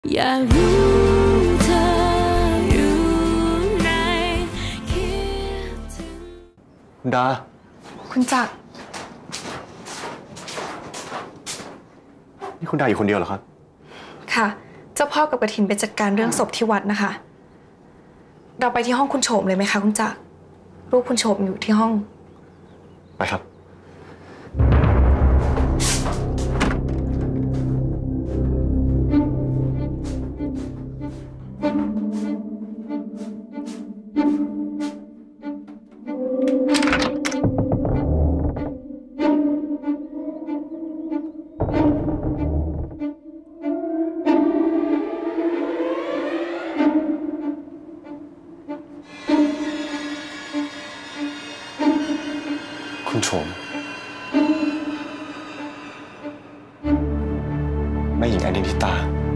อยากรู้เธออยู่ไหนคิดถึงคุณดาคุณจักรนี่คุณดาอยู่คนเดียวเหรอครับค่ะเจ้าพ่อกับกฐินไปจัดการเรื่องศพที่วัดนะคะเราไปที่ห้องคุณโฉมเลยไหมคะคุณจักรรูปคุณโฉมอยู่ที่ห้องไปครับคุณโฉมแม่หญิงอนินทิตา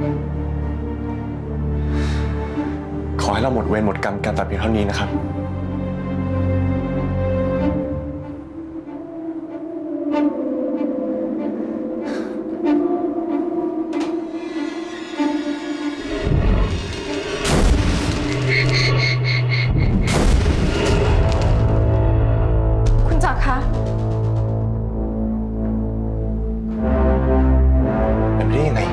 ขอให้เราหมดเวรหมดกรรมกันแต่เพียงเท่านี้นะครับคุณจักรคะเป็นไปได้ยังไง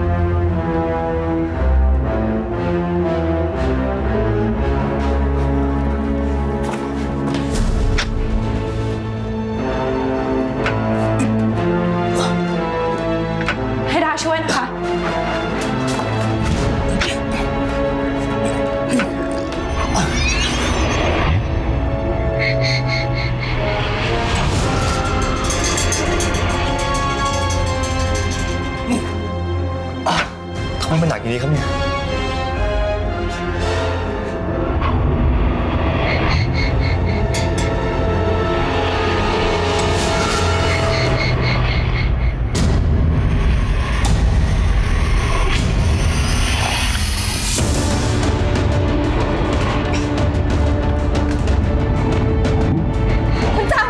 ให้ดาช่วยนะคะทำไมมันหนักอย่างนี้ครับเนี่ยคุณจักร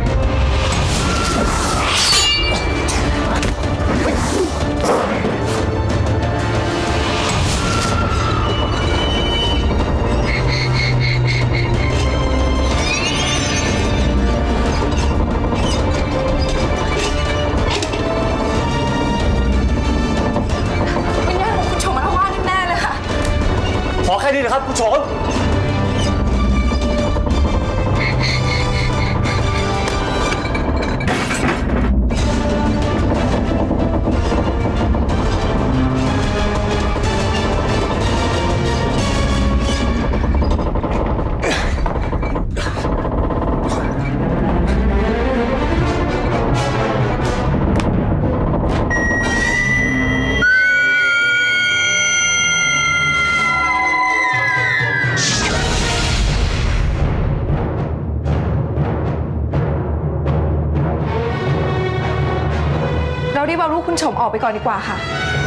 วิญญาณของคุณโฉมอาละวาดแน่เลยค่ะขอแค่นี้นะครับคุณโฉมเรารีบเอาลูกคุณโฉมออกไปก่อนดีกว่าค่ะ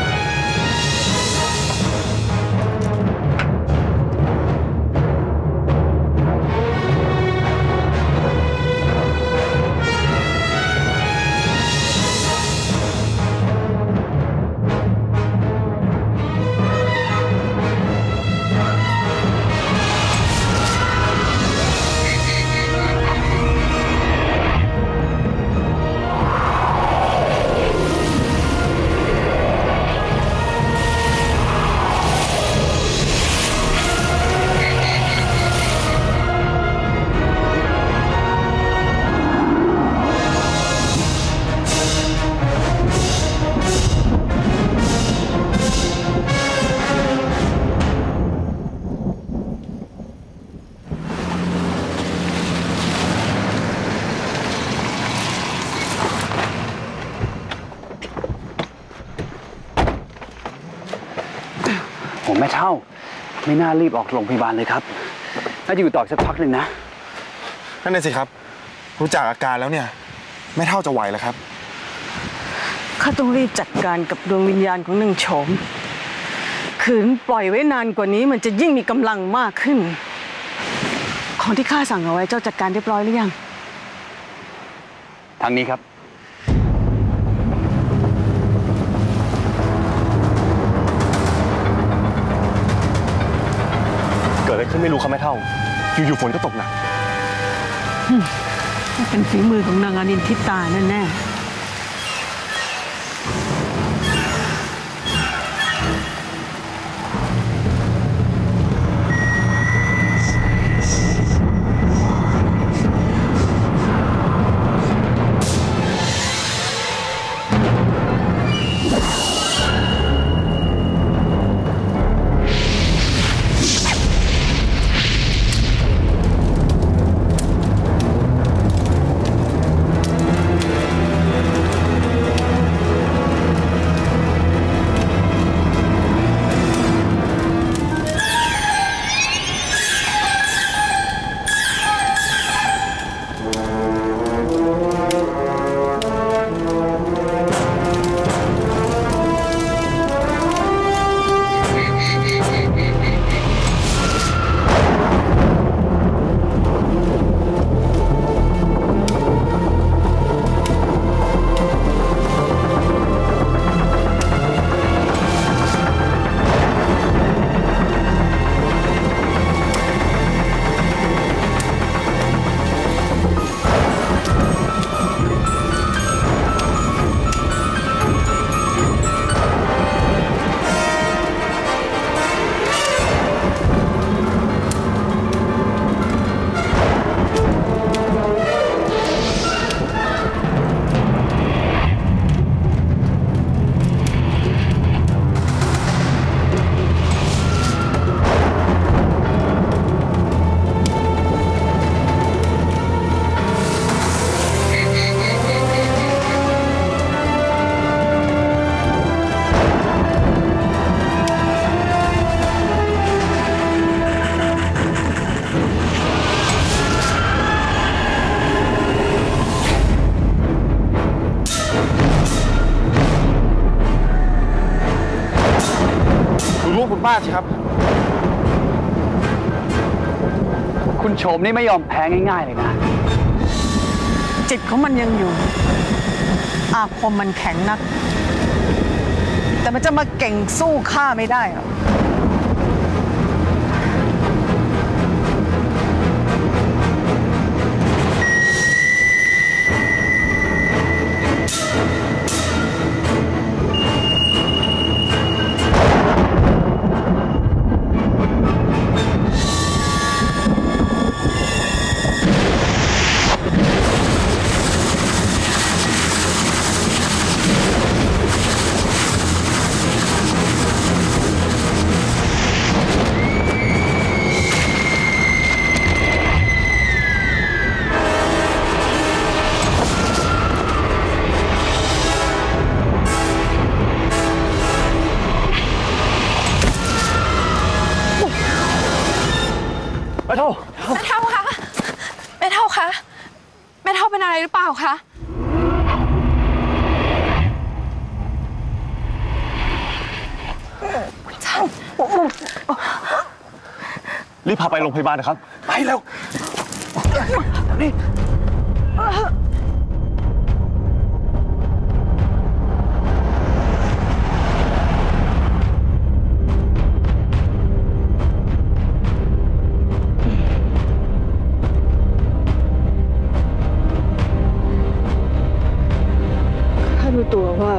ผมแม่เท่าไม่น่ารีบออกโรงพยาบาลเลยครับน่าจะอยู่ต่อสักพักหนึ่งนะนั่นน่ะสิครับรู้จักอาการแล้วเนี่ยไม่เท่าจะไหวแล้วครับข้าต้องรีบจัดการกับดวงวิญญาณของนางโฉมขืนปล่อยไว้นานกว่านี้มันจะยิ่งมีกำลังมากขึ้นของที่ข้าสั่งเอาไว้เจ้าจัดการเรียบร้อยหรือยังทางนี้ครับคขึ้นไม่รู้เขาไม่เท่า อยู่ๆฝนก็ตกหนักเป็นฝีมือของนางอนินทิตาแน่ๆคุณป้าสิครับคุณโฉมนี่ไม่ยอมแพ้ง่ายๆเลยนะจิตของมันยังอยู่ อาคมมันแข็งนัก แต่มันจะมาเก่งสู้ข้าไม่ได้หรอกแม่เท่าคะแม่เท่าคะแม่เท่าเป็นอะไรหรือเปล่าคะรีบพาไปโรงพยาบาลนะครับไปเร็วนี่ข้ารู้ตัวว่า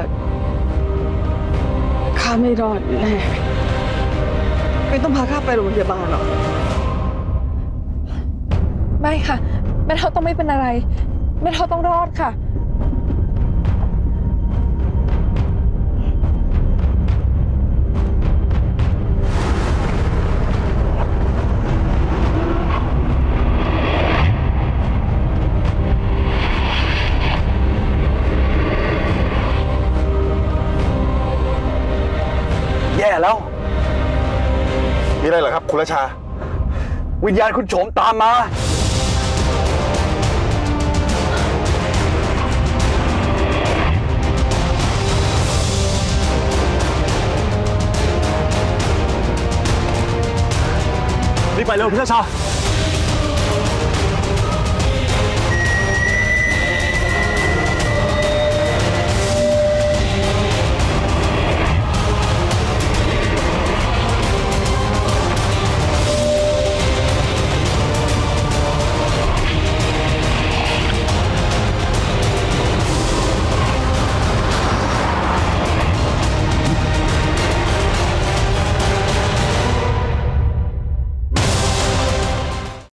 ข้าไม่รอดแน่ไม่ต้องพาข้าไปโรงพยาบาลหรอกไม่ค่ะแม่เท่าต้องไม่เป็นอะไรแม่เท่าต้องรอดค่ะแย่แล้วมีอะไรเหรอครับคุณราชาวิญญาณคุณโฉมตามมารีบไปเร็วพี่ราชา